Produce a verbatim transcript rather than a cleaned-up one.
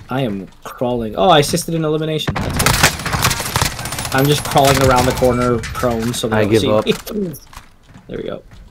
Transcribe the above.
I am crawling. Oh, I assisted in elimination. That's good. I'm just crawling around the corner prone so they I don't give see up. me. There we go.